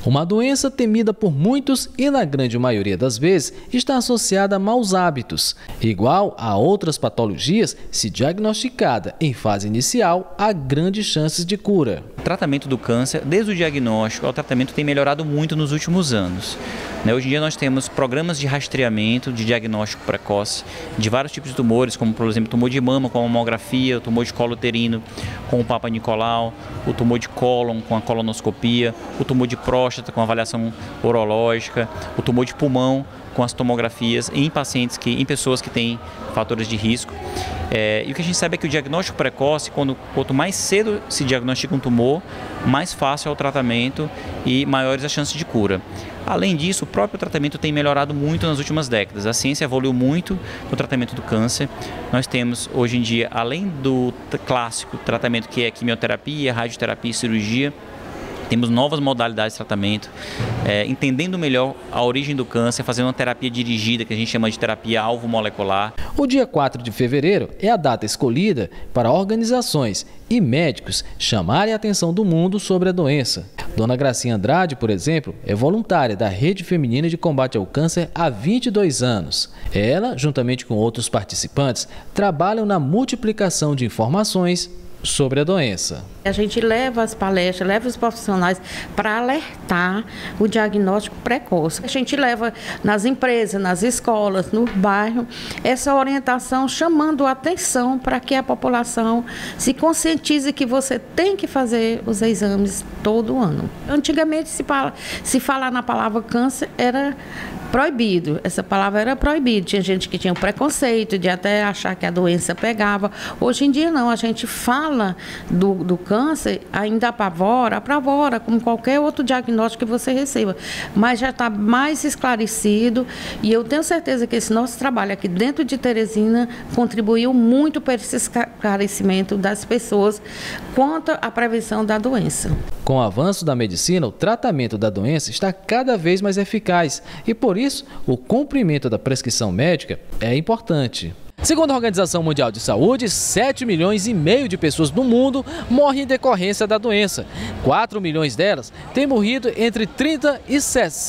Uma doença temida por muitos e, na grande maioria das vezes, está associada a maus hábitos. Igual a outras patologias, se diagnosticada em fase inicial, há grandes chances de cura. O tratamento do câncer, desde o diagnóstico ao tratamento, tem melhorado muito nos últimos anos. Hoje em dia nós temos programas de rastreamento, de diagnóstico precoce de vários tipos de tumores, como por exemplo o tumor de mama com a mamografia, o tumor de colo uterino com o Papa Nicolau, o tumor de cólon com a colonoscopia, o tumor de próstata com avaliação urológica, o tumor de pulmão com as tomografias em pessoas que têm fatores de risco. E o que a gente sabe é que o diagnóstico precoce, quanto mais cedo se diagnostica um tumor, mais fácil é o tratamento e maiores as chances de cura. Além disso, o próprio tratamento tem melhorado muito nas últimas décadas. A ciência evoluiu muito no tratamento do câncer. Nós temos hoje em dia, além do clássico tratamento que é quimioterapia, radioterapia e cirurgia, temos novas modalidades de tratamento, entendendo melhor a origem do câncer, fazendo uma terapia dirigida, que a gente chama de terapia alvo molecular. O dia 4 de fevereiro é a data escolhida para organizações e médicos chamarem a atenção do mundo sobre a doença. Dona Gracinha Andrade, por exemplo, é voluntária da Rede Feminina de Combate ao Câncer há 22 anos. Ela, juntamente com outros participantes, trabalham na multiplicação de informações sobre a doença. A gente leva as palestras, leva os profissionais para alertar o diagnóstico precoce. A gente leva nas empresas, nas escolas, no bairro, essa orientação chamando a atenção para que a população se conscientize que você tem que fazer os exames todo ano. Antigamente, se falar na palavra câncer era proibido, essa palavra era proibida. Tinha gente que tinha preconceito de até achar que a doença pegava. Hoje em dia não, a gente fala do câncer, ainda apavora, como qualquer outro diagnóstico que você receba. Mas já está mais esclarecido e eu tenho certeza que esse nosso trabalho aqui dentro de Teresina contribuiu muito para esse esclarecimento das pessoas quanto à prevenção da doença. Com o avanço da medicina, o tratamento da doença está cada vez mais eficaz e, por isso, o cumprimento da prescrição médica é importante. Segundo a Organização Mundial de Saúde, 7,5 milhões de pessoas no mundo morrem em decorrência da doença. 4 milhões delas têm morrido entre 30 e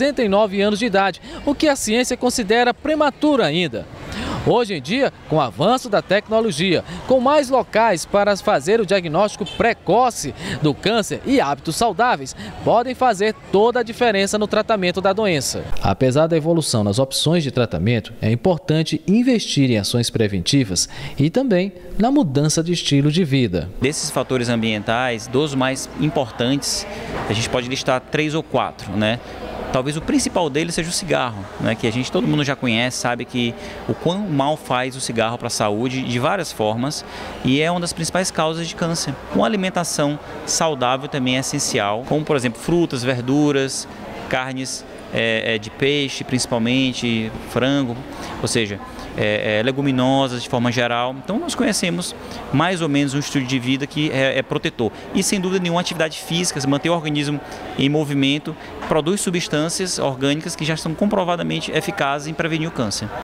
69 anos de idade, o que a ciência considera prematuro ainda. Hoje em dia, com o avanço da tecnologia, com mais locais para fazer o diagnóstico precoce do câncer e hábitos saudáveis, podem fazer toda a diferença no tratamento da doença. Apesar da evolução nas opções de tratamento, é importante investir em ações preventivas e também na mudança de estilo de vida. Desses fatores ambientais, dos mais importantes, a gente pode listar 3 ou 4, né? Talvez o principal deles seja o cigarro, né, que todo mundo já conhece, sabe que o quão mal faz o cigarro para a saúde de várias formas e é uma das principais causas de câncer. Uma alimentação saudável também é essencial, como por exemplo frutas, verduras, carnes de peixe, principalmente frango, ou seja, leguminosas de forma geral. Então nós conhecemos mais ou menos um estilo de vida que é protetor. E sem dúvida nenhuma, atividade física, manter o organismo em movimento, produz substâncias orgânicas que já são comprovadamente eficazes em prevenir o câncer.